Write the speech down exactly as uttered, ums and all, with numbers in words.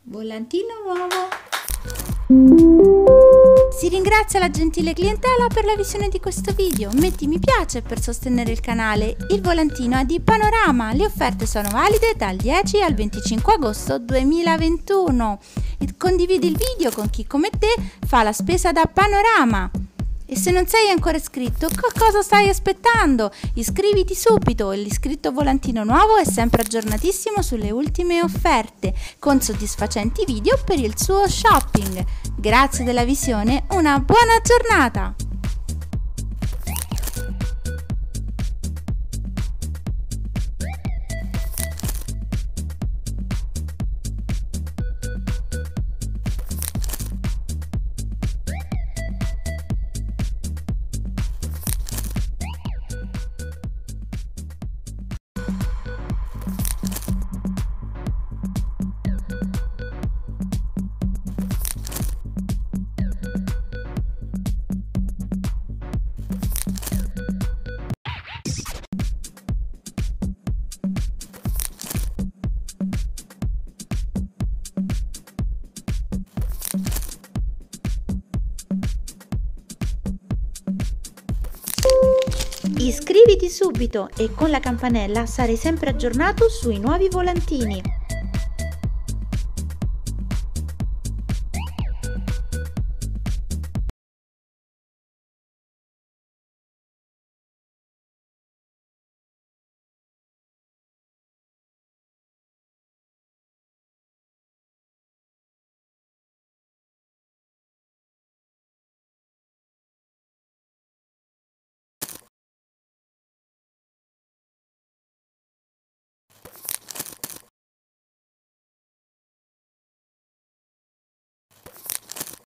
Volantino nuovo. Si ringrazia la gentile clientela per la visione di questo video. Metti mi piace per sostenere il canale. Il volantino è di Panorama. Le offerte sono valide dal dieci al venticinque agosto duemilaventuno. E condividi il video con chi come te fa la spesa da Panorama. E se non sei ancora iscritto, cosa stai aspettando? Iscriviti subito, l'iscritto volantino nuovo è sempre aggiornatissimo sulle ultime offerte, con soddisfacenti video per il suo shopping. Grazie della visione, una buona giornata! Iscriviti subito e con la campanella sarai sempre aggiornato sui nuovi volantini.